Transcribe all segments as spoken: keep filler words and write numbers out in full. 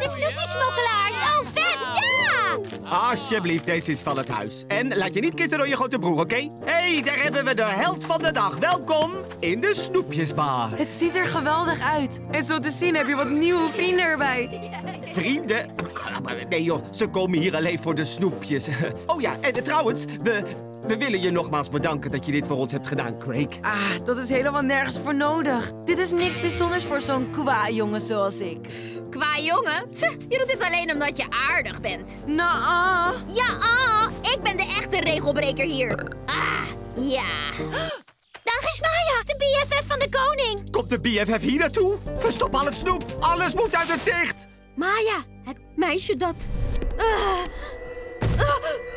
de snoepjesmokkelaars. Oh, vet, ja! Alsjeblieft, deze is van het huis. En laat je niet kissen door je grote broer, oké? Hé, hey, daar hebben we de held van de dag. Welkom in de snoepjesbar. Het ziet er geweldig uit. En zo te zien heb je wat nieuwe vrienden erbij. Vrienden? Nee joh, ze komen hier alleen voor de snoepjes. Oh ja, en trouwens, we... We willen je nogmaals bedanken dat je dit voor ons hebt gedaan, Craig. Ah, dat is helemaal nergens voor nodig. Dit is niks bijzonders voor zo'n kwa-jongen zoals ik. Qua jongen? Tch, je doet dit alleen omdat je aardig bent. Nou, Ja, ah, ik ben de echte regelbreker hier. Ah, ja. Daar is Maya, de B F F van de koning. Komt de B F F hier naartoe? Verstop al het snoep. Alles moet uit het zicht. Maya, het meisje dat... Uh, uh,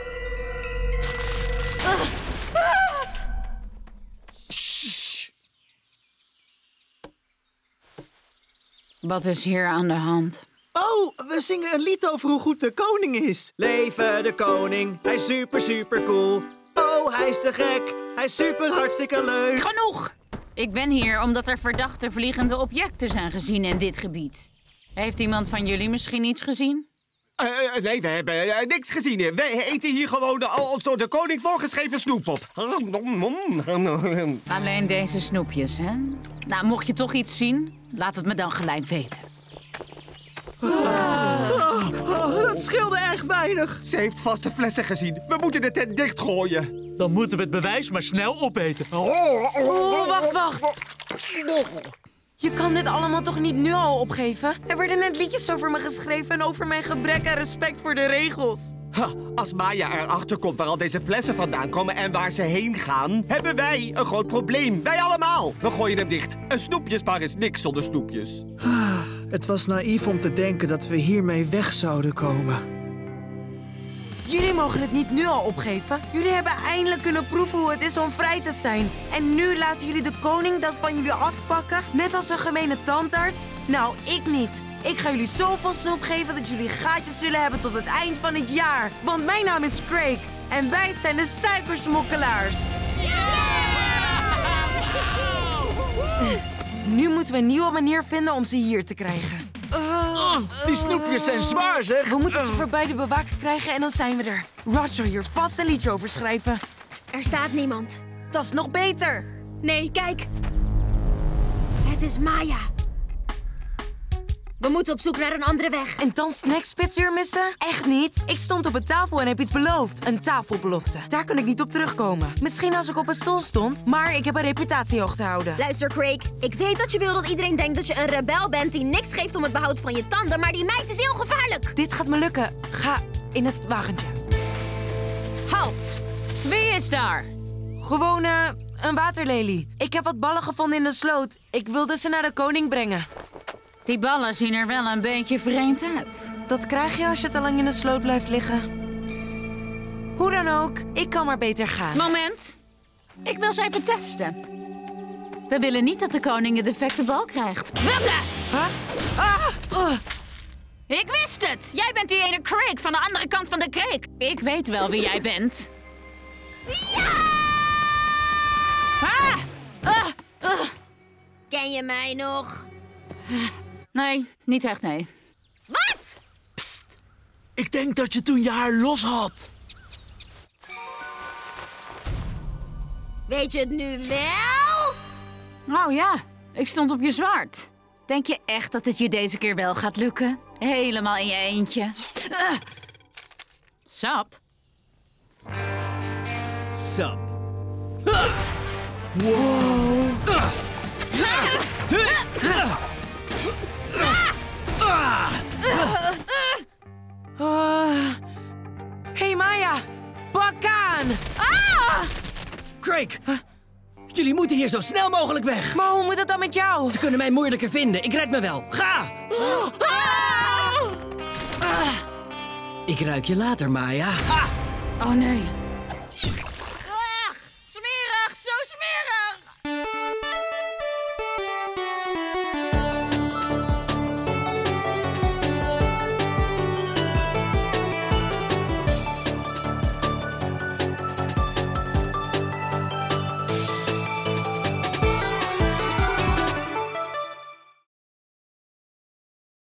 uh, uh. Shh. Wat is hier aan de hand? Oh, we zingen een lied over hoe goed de koning is. Leven de koning, hij is super, super cool. Oh, hij is te gek, hij is super hartstikke leuk. Genoeg! Ik ben hier omdat er verdachte vliegende objecten zijn gezien in dit gebied. Heeft iemand van jullie misschien iets gezien? Uh, uh, nee, we hebben uh, niks gezien. Wij eten hier gewoon al ons door de koning voorgeschreven snoep op. Alleen deze snoepjes, hè? Nou, mocht je toch iets zien, laat het me dan gelijk weten. Oh, oh, dat scheelde erg weinig. Ze heeft vast de flessen gezien. We moeten de tent dichtgooien. Dan moeten we het bewijs maar snel opeten. Oh, wacht, wacht. Je kan dit allemaal toch niet nu al opgeven? Er werden net liedjes over me geschreven en over mijn gebrek aan respect voor de regels. Ha, als Maya erachter komt waar al deze flessen vandaan komen en waar ze heen gaan, hebben wij een groot probleem. Wij allemaal. We gooien hem dicht. Een snoepjesbar is niks zonder snoepjes. Het was naïef om te denken dat we hiermee weg zouden komen. Jullie mogen het niet nu al opgeven. Jullie hebben eindelijk kunnen proeven hoe het is om vrij te zijn. En nu laten jullie de koning dat van jullie afpakken? Net als een gemene tandarts? Nou, ik niet. Ik ga jullie zoveel snoep geven dat jullie gaatjes zullen hebben tot het eind van het jaar. Want mijn naam is Craig. En wij zijn de suikersmokkelaars. Nu moeten we een nieuwe manier vinden om ze hier te krijgen. Oh, die snoepjes zijn zwaar, zeg. We moeten ze voorbij de bewaker krijgen en dan zijn we er. Roger hier vast een liedje over schrijven. Er staat niemand. Dat is nog beter. Nee, kijk. Het is Maya. We moeten op zoek naar een andere weg. En dan snackspitsuur missen? Echt niet. Ik stond op een tafel en heb iets beloofd. Een tafelbelofte. Daar kan ik niet op terugkomen. Misschien als ik op een stoel stond, maar ik heb een reputatie hoog te houden. Luister, Craig. Ik weet dat je wil dat iedereen denkt dat je een rebel bent die niks geeft om het behoud van je tanden, maar die meid is heel gevaarlijk. Dit gaat me lukken. Ga in het wagentje. Halt! Wie is daar? Gewoon uh, een waterlelie. Ik heb wat ballen gevonden in de sloot. Ik wilde ze naar de koning brengen. Die ballen zien er wel een beetje vreemd uit. Dat krijg je als je te lang in de sloot blijft liggen. Hoe dan ook, ik kan maar beter gaan. Moment. Ik wil ze even testen. We willen niet dat de koning een defecte bal krijgt. Welke? Huh? Ah! Uh. Ik wist het! Jij bent die ene Craig van de andere kant van de kreek. Ik weet wel wie jij bent. Ja! Ah! Uh, uh. Ken je mij nog? Nee, niet echt, nee. Wat? Psst. Ik denk dat je toen je haar los had. Weet je het nu wel? Oh ja, ik stond op je zwaard. Denk je echt dat het je deze keer wel gaat lukken? Helemaal in je eentje. Uh. Sap? Sap. Uh. Wow. Uh. Uh, hey Maya, pak aan! Ah! Craig, huh? Jullie moeten hier zo snel mogelijk weg. Maar hoe moet het dan met jou? Ze kunnen mij moeilijker vinden. Ik red me wel. Ga! Ah! Ah. Ik ruik je later, Maya. Ah. Oh nee.